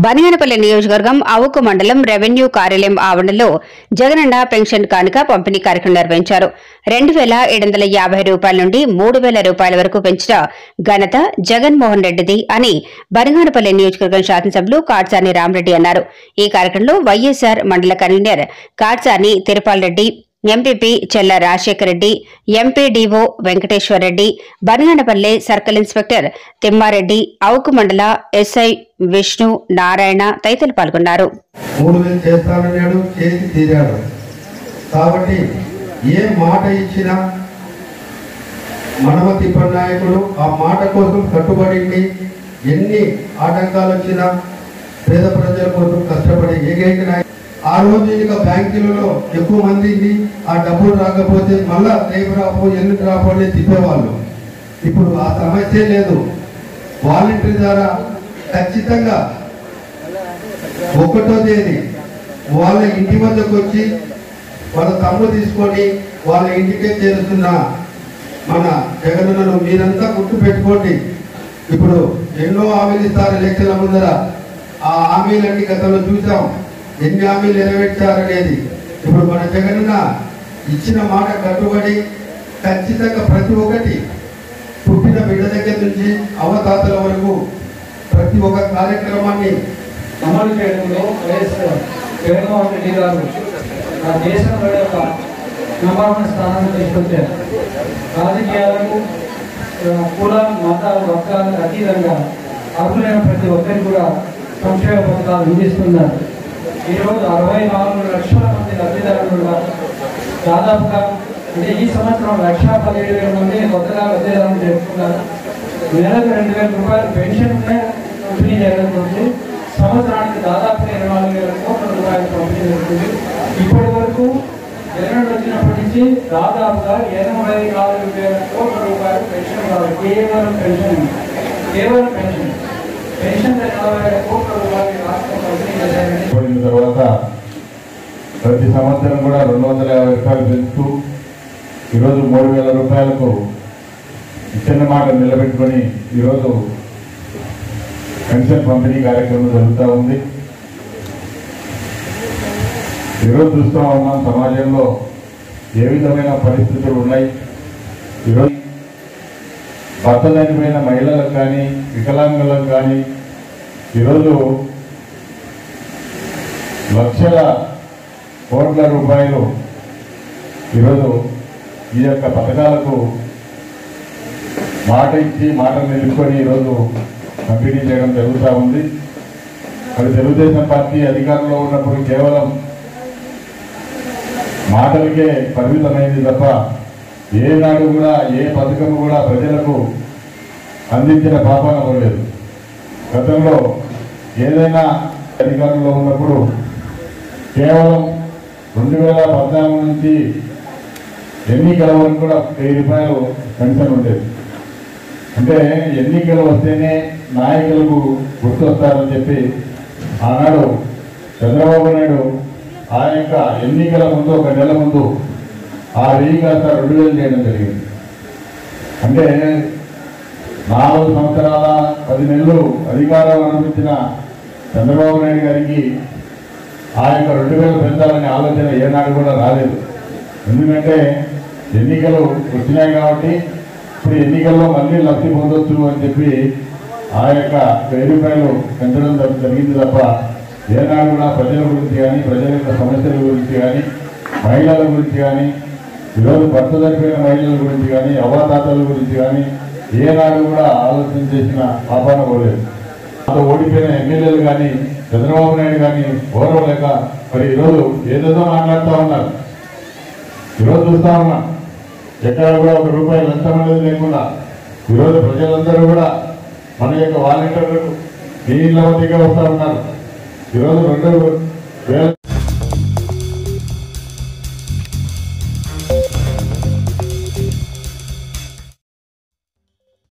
బనియానపల్లి నియోజకవర్గం అవుకు మండలం రెవెన్యూ కార్యాలయం ఆవరణలో జగనన్న పెన్షన్ కానుక పంపిణీ కార్యక్రమం నిర్వహించారు. 2750 రూపాయల నుండి 3000 రూపాయల వరకు పెంచిన ఘనత జగన్మోహన్ రెడ్డిది అని బనియానపల్లి నియోజకవర్గం శాసనసభ్యులు కాట్సాని రామరెడ్డి అన్నారు. ఈ కార్యక్రమంలో వైఎస్ఆర్ మండల convener Katsani Tirupal Reddy, MPP Chella Rajasekhar Reddy, MPDO Venkateswar Reddy, Baniyanapalle circle inspector Thimmareddy, Avuku మండల ఎస్ఐ విష్ణు నారాయణ తదితరులు పాల్గొన్నారు. 3000 చేస్తానన్నాడు, చేసి తీరాడు. కాబట్టి ఏ మాట ఇచ్చినా మనమ తిప్పని నాయకుడు ఆ మాట కోసం కట్టుబడి ఎన్ని ఆటంకాలు వచ్చినా పేద ప్రజల కోసం కష్టపడి ఏకైక నాయకుడు. ఆ రోజు ఇక బ్యాంకులలో ఎక్కువ మందికి ఆ డబ్బులు రాకపోతే మళ్ళా రేపు రాపో ఎల్లుండి రాపో అని తిప్పేవాళ్ళు. ఇప్పుడు ఆ సమస్య లేదు. వాలంటీర్ ద్వారా ఖచ్చితంగా 1వ తేదీ వాళ్ళ ఇంటి వద్దకు వచ్చి వాళ్ళ తమ్ముడు తీసుకొని వాళ్ళ ఇంటికే చేరుతున్న మన జగనన్నను మీరంతా గుర్తు పెట్టుకోండి. ఇప్పుడు ఎన్నో హామీలు ఇస్తారు ఎలక్షన్ల ముందర. ఆ హామీలన్నీ గతంలో చూసాం, ఎన్ని హామీలు నెరవేర్చారనేది. ఇప్పుడు మన జగనన్న ఇచ్చిన మాట కట్టుబడి ఖచ్చితంగా ప్రతి ఒక్కటి పుట్టిన బిడ్డ దగ్గర నుంచి అవతాతల వరకు ప్రతి ఒక్క కార్యక్రమాన్ని అమలు చేయడంలో జగన్మోహన్ రెడ్డి గారు ఆ దేశంలో యొక్క నంబర్ స్థానాన్ని తీసుకొచ్చారు. రాజకీయాలకు కుల మత వర్గాలకు అతీతంగా అర్హులైన ప్రతి ఒక్కరికి కూడా సంక్షేమ పథకాలు అందిస్తున్నారు. ఈరోజు 64 లక్షల మంది లబ్ధిదారులుగా దాదాపుగా అంటే ఈ సంవత్సరం 1,17,000 మంది కొత్తగా లబ్ధిదారులు చేస్తున్నారు. నెలకు 2,000 రూపాయలు పెన్షన్ పంపిణీ జరుగుతుంది. సంవత్సరానికి దాదాపు 24,000 కోట్ల రూపాయలు పంపిణీ జరుగుతుంది. ఇప్పటి వరకు జగన్ వచ్చినప్పటి నుంచి దాదాపుగా 84,000 కోట్ల రూపాయలు పెన్షన్ కావాలి. కేవలం పెన్షన్ 40,000 కోట్ల రూపాయలు రాష్ట్రం పంపిణీ చేశారని తర్వాత ప్రతి సంవత్సరం కూడా 250 రూపాయలు పెంచుతూ ఈరోజు 3,000 రూపాయలకు ఇచ్చిన మాట నిలబెట్టుకొని ఈరోజు పెన్షన్ పంపిణీ కార్యక్రమం జరుగుతూ ఉంది. ఈరోజు చూస్తూ ఉన్నాం సమాజంలో ఏ విధమైన పరిస్థితులు ఉన్నాయి. ఈరోజు భర్త చనిపోయిన మహిళలకు కానీ వికలాంగులకు కానీ ఈరోజు లక్షల కోట్ల రూపాయలు ఈరోజు ఈ యొక్క పథకాలకు మాట ఇచ్చి మాటలు నిలుపుకొని ఈరోజు పంపిణీ చేయడం జరుగుతూ ఉంది. మరి తెలుగుదేశం పార్టీ అధికారంలో ఉన్నప్పుడు కేవలం మాటలకే పరిమితమైంది తప్ప ఏనాడు కూడా ఏ పథకం కూడా ప్రజలకు అందించిన పాపాన పోలేదు. గతంలో ఏదైనా అధికారంలో ఉన్నప్పుడు కేవలం 2014 నుంచి ఎన్నికల వరకు కూడా 1000 రూపాయలు పెన్షన్ ఉండేది. అంటే ఎన్నికలు వస్తేనే నాయకులకు గుర్తొస్తారని చెప్పి ఆనాడు చంద్రబాబు నాయుడు ఆ యొక్క ఎన్నికల ముందు 1 నెల ముందు ఆ 1000 కాస్త 2000 చేయడం జరిగింది. అంటే 4 సంవత్సరాల 10 నెలలు అధికారం అనుభవించిన చంద్రబాబు నాయుడు గారికి ఆ యొక్క 2000 పెంచాలనే ఆలోచన ఏనాడు కూడా రాలేదు. ఎందుకంటే ఎన్నికలు వచ్చినాయి కాబట్టి ఇప్పుడు ఎన్నికల్లో మళ్ళీ లబ్ధి పొందొచ్చు అని చెప్పి ఆ యొక్క 1000 రూపాయలు పెంచడం జరిగింది తప్ప ఏనాడు కూడా ప్రజల గురించి కానీ ప్రజల యొక్క సమస్యల గురించి కానీ మహిళల గురించి కానీ ఈరోజు భర్త చనిపోయిన మహిళల గురించి కానీ అవ్వాతాతల గురించి కానీ ఏనాడు కూడా ఆలోచన చేసిన పాపాన పోలేదు. అంత ఓడిపోయిన ఎమ్మెల్యేలు కానీ చంద్రబాబు నాయుడు కానీ ఓర్వలేక మరి ఈరోజు ఏదేదో మాట్లాడుతూ ఉన్నారు. ఈరోజు చూస్తూ ఉన్నాం ఎక్కడ కూడా 1 రూపాయి లంచం అనేది లేకుండా ఈరోజు ప్రజలందరూ కూడా మన యొక్క వాలంటీర్లకు నీళ్ళ వద్దకే వస్తూ ఉన్నారు. ఈరోజు 2,000